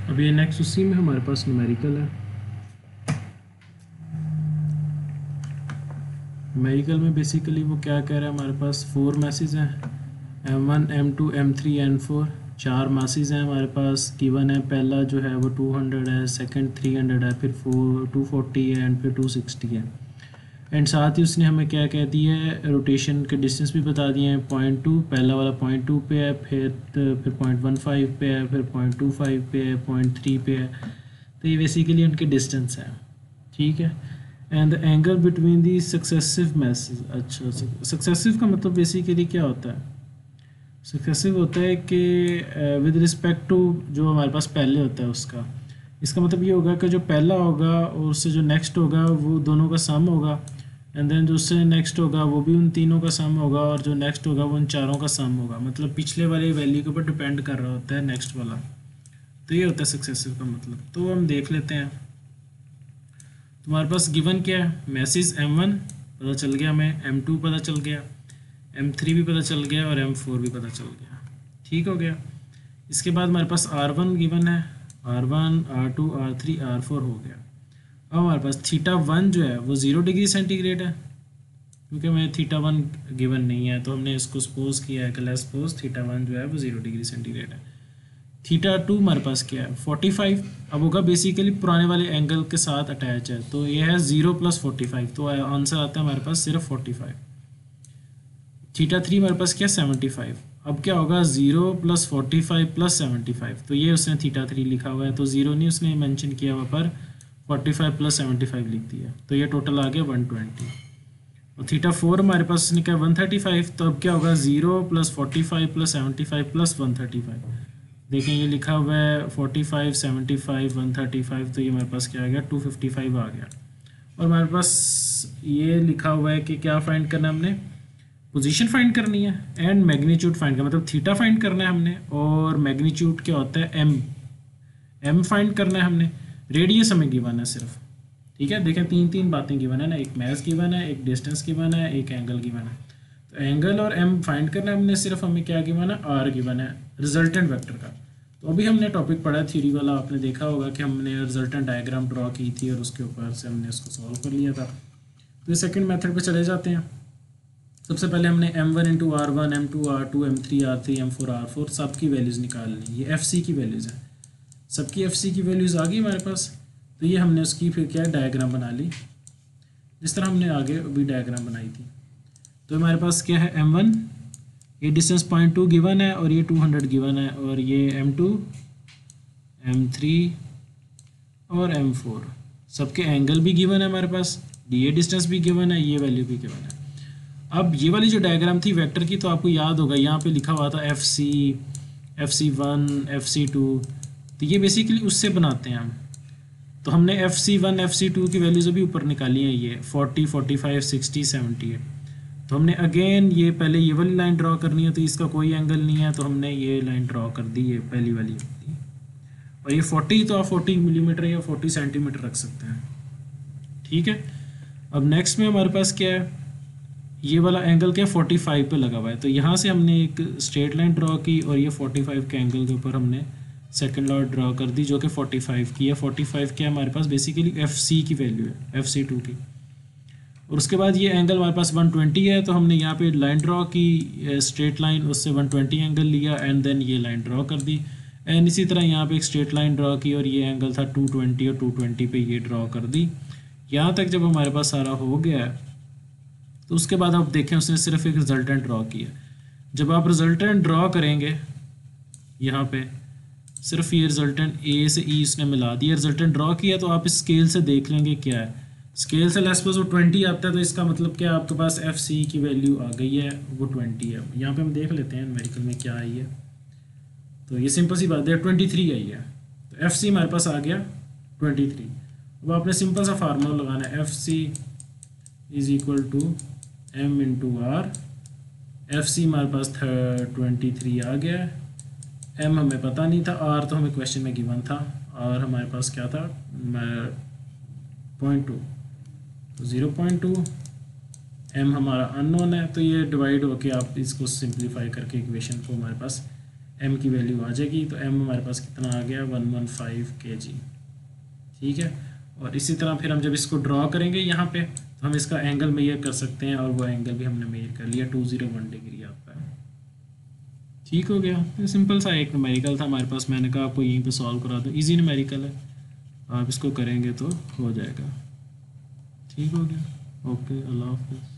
अब ये नेक्स्ट उसी में हमारे पास न्यूमेरिकल है। न्यूमेरिकल में बेसिकली वो क्या कह रहा है, हमारे पास 4 मैसेज हैं, M1 M2 M3 N4, 4 masses हैं हमारे पास गिवन है। पहला जो है वो 200 है, सेकंड 300 है, फिर 240 है एंड फिर 260 है। एंड साथ ही उसने हमें क्या कह दिया है, रोटेशन के डिस्टेंस भी बता दिए हैं। 0.2 पहला वाला 0.2 पे है, फिर 0.15 पे है, फिर 0.25 पे है, 0.3 पे है। तो ये बेसिकली उनके डिस्टेंस है, ठीक है। And the angle between the successive message. अच्छा, सक्सेसिव का मतलब बेसिकली क्या होता है? सक्सेसिव होता है कि विद रिस्पेक्ट टू जो हमारे पास पहले होता है उसका। इसका मतलब ये होगा कि जो पहला होगा और उससे जो नेक्स्ट होगा वो दोनों का सम होगा, एंड देन जो उससे नेक्स्ट होगा वो भी उन तीनों का सम होगा, और जो नेक्स्ट होगा वो उन चारों का सम होगा। मतलब पिछले वाले वैल्यू के ऊपर डिपेंड कर रहा होता है नेक्स्ट वाला। तो ये होता है सक्सेसिव का मतलब। तो हम देख लेते हैं। तुम्हारे पास गिवन क्या है, मैसेज M1 पता चल गया हमें, M2 पता चल गया, M3 भी पता चल गया और M4 भी पता चल गया। ठीक हो गया। इसके बाद हमारे पास R1 गिवन है, R1 R2 R3 R4 हो गया। अब हमारे पास θ1 जो है वो 0 डिग्री सेंटीग्रेड है, क्योंकि हमें θ1 गिवन नहीं है तो हमने इसको सपोज किया है कि लेट्स सपोज θ1 जो है वो 0 डिग्री सेंटीग्रेड है। θ2 हमारे पास क्या है 45। अब होगा बेसिकली पुराने वाले एंगल के साथ अटैच है, तो ये है 0 + 45, तो आंसर आता है हमारे पास सिर्फ 45। θ3 हमारे पास क्या 75। अब क्या होगा 0 + 45 + 75, तो ये उसने θ3 लिखा हुआ है, तो 0 नहीं उसने मेंशन किया हुआ पर 45 + 75 लिख दिया, तो ये टोटल आ गया 120। और θ4 हमारे पास उसने क्या 135, तो अब क्या होगा 0 + 45 + 75 + 135। देखें ये लिखा हुआ है 45 75 135, तो ये हमारे पास क्या आ गया 255 आ गया। और हमारे पास ये लिखा हुआ है कि क्या फाइंड करना है हमने, पोजीशन फाइंड करनी है एंड मैग्नीट्यूड फाइंड करना, मतलब थीटा फाइंड करना है हमने, और मैग्नीट्यूड क्या होता है एम फाइंड करना है हमने। रेडियस हमें गिवन है सिर्फ, ठीक है। देखें तीन बातें गिवन है ना, एक मैथ गिवन है, एक डिस्टेंस गिवन है, एक एंगल गिवन है। तो एंगल और एम फाइंड करना है हमने, सिर्फ हमें क्या गिवन है आर गिवन है रिजल्टेंट वेक्टर का। तो अभी हमने टॉपिक पढ़ा है थ्योरी वाला, आपने देखा होगा कि हमने रिजल्टेंट डायग्राम ड्रॉ की थी और उसके ऊपर से हमने इसको सॉल्व कर लिया था। तो सेकंड मेथड पे चले जाते हैं। सबसे पहले हमने M1 × R1 M2 R2 M3 R3 M4 R4 सब की वैल्यूज़ निकालनी। ये FC की वैल्यूज़ हैं, सबकी FC की वैल्यूज़ आ गई हमारे पास। तो ये हमने उसकी फिर क्या डायग्राम बना ली, जिस तरह हमने आगे भी डायग्राम बनाई थी। तो हमारे पास क्या है M1, ये डिस्टेंस 0.2 गिवन है और ये 200 गिवन है, और ये M2 M3 और M4 सबके एंगल भी गिवन है हमारे पास, ये डिस्टेंस भी गिवन है, ये वैल्यू भी गिवन है। अब ये वाली जो डायग्राम थी वेक्टर की, तो आपको याद होगा यहाँ पे लिखा हुआ था FC FC1 FC2, तो ये बेसिकली उससे बनाते हैं हम। तो हमने FC1 FC2 की वैल्यूज़ अभी ऊपर निकाली है, ये 40 45 60 78। तो हमने अगेन ये पहले ये वाली लाइन ड्रॉ करनी है, तो इसका कोई एंगल नहीं है, तो हमने ये लाइन ड्रॉ कर दी, ये पहली वाली। और ये 40, तो आप 40 मिलीमीटर या 40 सेंटीमीटर रख सकते हैं, ठीक है। अब नेक्स्ट में हमारे पास क्या है, ये वाला एंगल क्या 45 पे लगा हुआ है, तो यहाँ से हमने एक स्ट्रेट लाइन ड्रॉ की और ये 45 के एंगल के ऊपर हमने सेकंड लॉ ड्रॉ कर दी जो कि 45 की है। 45 क्या हमारे पास बेसिकली FC की वैल्यू है, FC2 की। और उसके बाद ये एंगल हमारे पास 120 है, तो हमने यहाँ पे लाइन ड्रॉ की स्ट्रेट लाइन, उससे 120 एंगल लिया एंड देन ये लाइन ड्रॉ कर दी। एंड इसी तरह यहाँ पे एक स्ट्रेट लाइन ड्रॉ की और ये एंगल था 220 और 220 पे ये ड्रॉ कर दी। यहाँ तक जब हमारे पास सारा हो गया है, तो उसके बाद आप देखें उसने सिर्फ एक रिजल्टेंट ड्रॉ किया। जब आप रिजल्टेंट ड्रॉ करेंगे यहाँ पे सिर्फ ये रिजल्टेंट A से E उसने मिला दिया, रिजल्टेंट ड्रॉ किया, तो आप इस स्केल से देख लेंगे क्या है। स्केल से लेस वो 20 आता है, तो इसका मतलब क्या आपके पास FC की वैल्यू आ गई है, वो 20 है। यहाँ पे हम देख लेते हैं न्यूमेरिकल में क्या आई है, तो ये सिंपल सी बात है 23 आई है। तो FC हमारे पास आ गया 23। अब आपने सिंपल सा फार्मूला लगाना है, FC = M × R। FC हमारे पास 23 आ गया, M हमें पता नहीं था, R तो हमें क्वेश्चन में गिवन था, और हमारे पास क्या था 0.2, तो 0.2। M हमारा अननोन है, तो ये डिवाइड होके आप इसको सिंप्लीफाई करके इक्वेशन को हमारे पास एम की वैल्यू आ जाएगी। तो एम हमारे पास कितना आ गया 115 kg। ठीक है, और इसी तरह फिर हम जब इसको ड्रॉ करेंगे यहाँ पे तो हम इसका एंगल मेजर कर सकते हैं, और वो एंगल भी हमने मेजर कर लिया 201 डिग्री आपका। ठीक हो गया। तो सिंपल सा एक न्यूमेरिकल था हमारे पास, मैंने कहा आपको यहीं पे सॉल्व करा दो, इजी न्यूमेरिकल है, आप इसको करेंगे तो हो जाएगा। ठीक हो गया, ओके, अल्लाह हाफिज़।